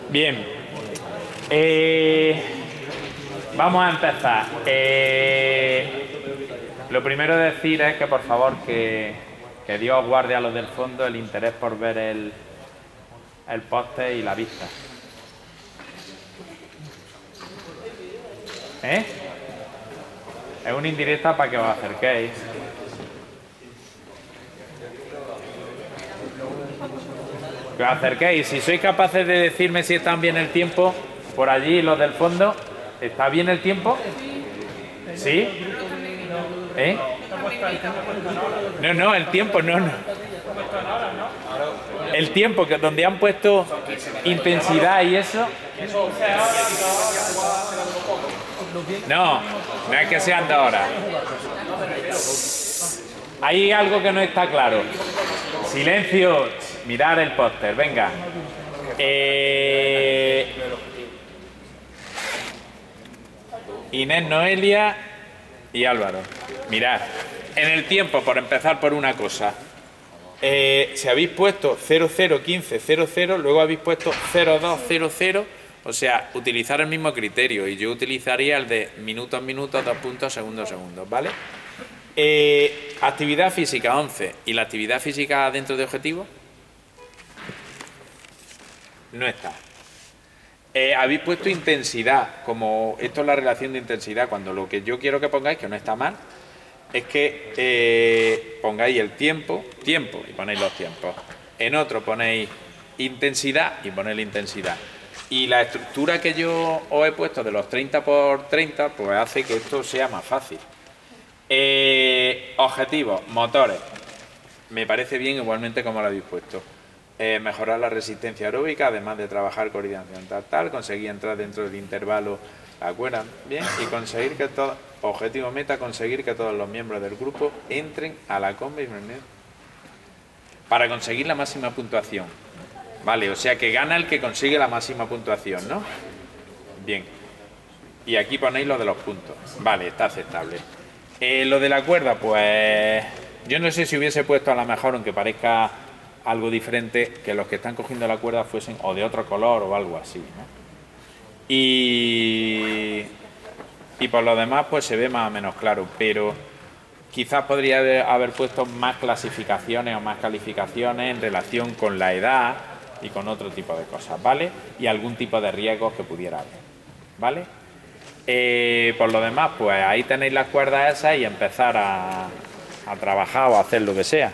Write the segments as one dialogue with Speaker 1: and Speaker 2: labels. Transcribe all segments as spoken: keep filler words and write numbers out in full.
Speaker 1: Bien. Eh, vamos a empezar. Eh, lo primero de decir es que, por favor, que, que Dios guarde a los del fondo el interés por ver el, el póster y la vista. ¿Eh? Es una indirecta para que os acerquéis. Que os acerquéis. Si sois capaces de decirme si están bien el tiempo, por allí los del fondo, ¿está bien el tiempo? ¿Sí? ¿Eh? No, no, el tiempo, no, no. El tiempo, que donde han puesto intensidad y eso. No, no es que sean de ahora. Hay algo que no está claro. Silencio. Mirar el póster, venga. Eh... Inés, Noelia y Álvaro. Mirad. En el tiempo, por empezar por una cosa. Eh, si habéis puesto cero cero quince cero cero, luego habéis puesto cero dos cero cero, o sea, utilizar el mismo criterio, y yo utilizaría el de minutos minutos, dos puntos, segundos segundos, ¿vale? Eh, actividad física once, ¿y la actividad física dentro de objetivos? No está. Eh, habéis puesto intensidad, como esto es la relación de intensidad, cuando lo que yo quiero que pongáis, que no está mal, es que eh, pongáis el tiempo, tiempo, y ponéis los tiempos. En otro ponéis intensidad y ponéis la intensidad. Y la estructura que yo os he puesto de los treinta por treinta, pues hace que esto sea más fácil. Eh, objetivos, motores. Me parece bien igualmente como lo habéis puesto. Eh, mejorar la resistencia aeróbica, además de trabajar coordinación tal, tal, conseguir entrar dentro del intervalo, ¿de acuerdo? Bien, y conseguir que todo, objetivo meta, conseguir que todos los miembros del grupo entren a la comba y para conseguir la máxima puntuación. Vale, o sea que gana el que consigue la máxima puntuación, ¿no? Bien. Y aquí ponéis lo de los puntos. Vale, está aceptable. Eh, lo de la cuerda, pues yo no sé si hubiese puesto a lo mejor, aunque parezca algo diferente, que los que están cogiendo la cuerda fuesen o de otro color o algo así, ¿no? Y, y por lo demás pues se ve más o menos claro, pero quizás podría haber, haber puesto más clasificaciones o más calificaciones en relación con la edad y con otro tipo de cosas, ¿vale? Y algún tipo de riesgos que pudiera haber, ¿vale? Eh, por lo demás, pues ahí tenéis las cuerdas esas y empezar a, a trabajar o a hacer lo que sea.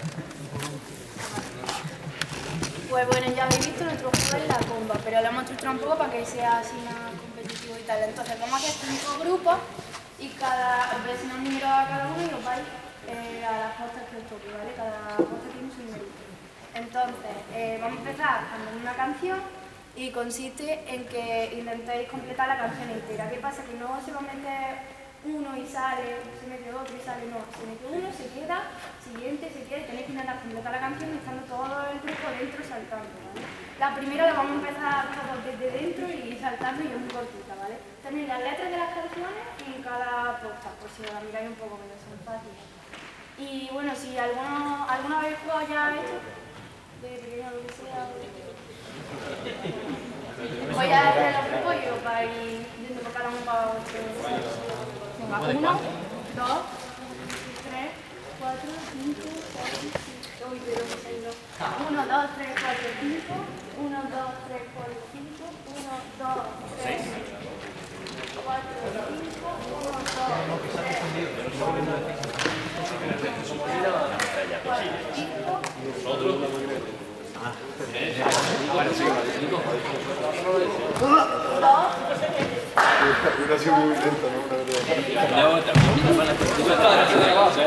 Speaker 2: Pues bueno, ya habéis visto, nuestro juego es la comba, pero lo hemos estructurado un poco para que sea así más competitivo y tal. Entonces vamos a hacer cinco grupos y cada, os voy a asignar un número a cada uno y os vais eh, a las postas que os toque, ¿vale? Cada posta tiene su número. Entonces, eh, vamos a empezar con una canción y consiste en que intentéis completar la canción entera. ¿Qué pasa? Que no se va a meter uno y sale, se mete otro y sale, no. Se mete uno, se queda, siguiente, se queda y tenéis que intentar completar la canción y estando todo el grupo dentro saltando, ¿vale? La primera la vamos a empezar todos desde dentro y saltando y es muy cortita, ¿vale? Tenéis las letras de las canciones en cada posta, por si la miráis un poco, pero son fáciles. Y bueno, si alguno, alguna vez jugado ya esto, de pequeño lo que sea, voy a hacer los grupos y os vais yendo por cada uno para otro. Uno, dos, tres, cuatro, cinco, seis, siete, uy, pero me salió. Uno, dos, tres, cuatro, cinco. Uno, dos, tres, cuatro, cinco. Uno, dos, tres, cuatro, cinco. Uno, dos, tres, cuatro, cinco.
Speaker 3: Hubiera sido muy lento, ¿no?
Speaker 4: No, también para la cosa.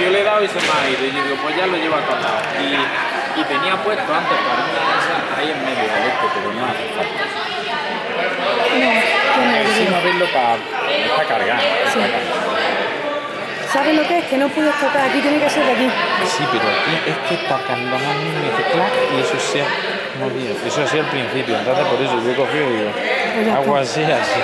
Speaker 1: yo le he dado y se me ha ido. Y yo digo, pues ya lo llevo acordado. Y, y tenía puesto antes para una mesa ahí en medio del este, pero no hace falta. Sí, no verlo para... Está cargado. Está cargado.
Speaker 5: ¿Sabes lo que es? Que no puedes tocar. Aquí tiene que ser de aquí.
Speaker 1: Sí, pero aquí es que tocando más me dice clac y eso se ha movido. Eso así al principio, entonces por eso yo he cogido y digo,
Speaker 5: Pues ya
Speaker 1: hago
Speaker 5: está.
Speaker 1: así, así.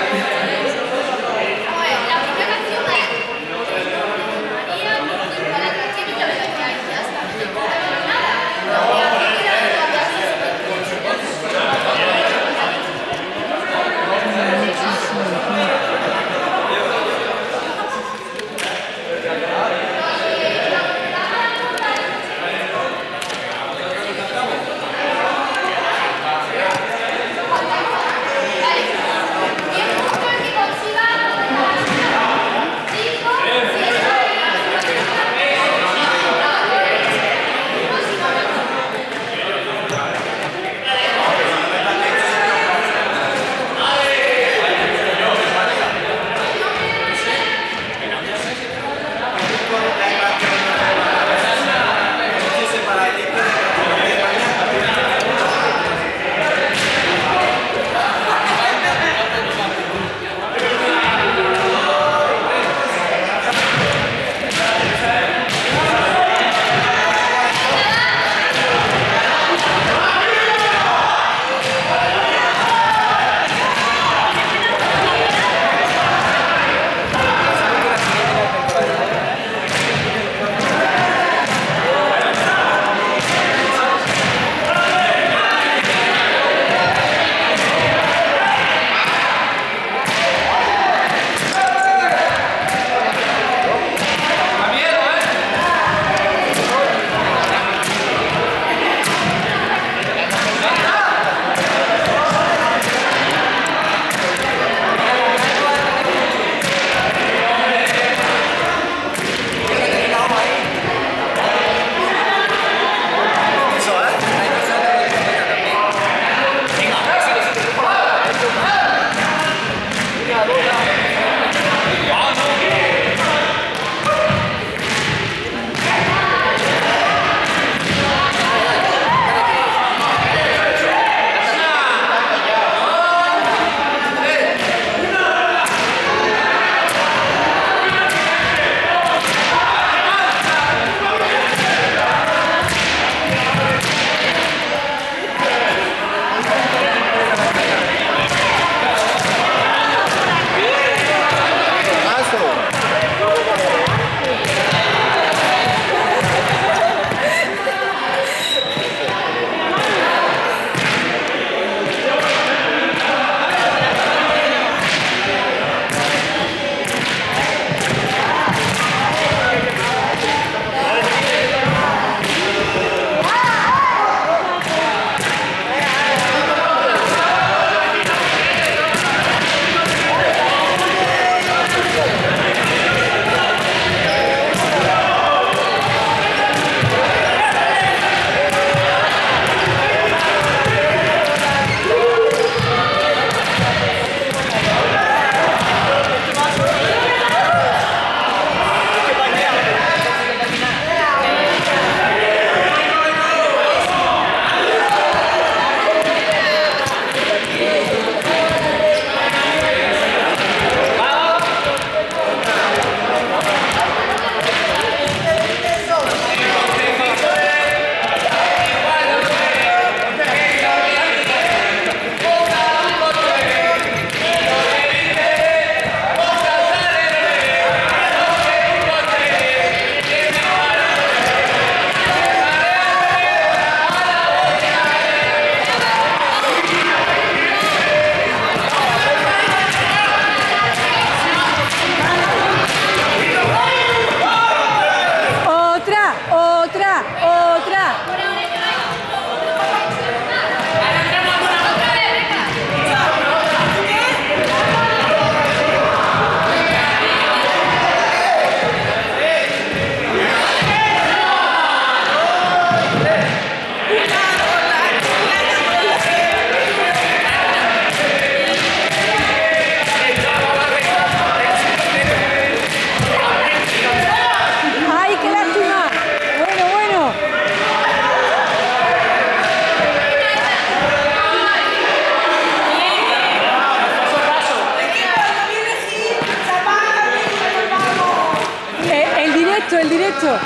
Speaker 5: Perfecto.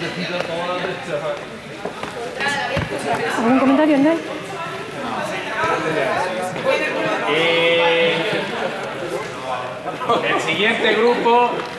Speaker 5: ¿Algún comentario, Andrés?
Speaker 1: Eh, el siguiente grupo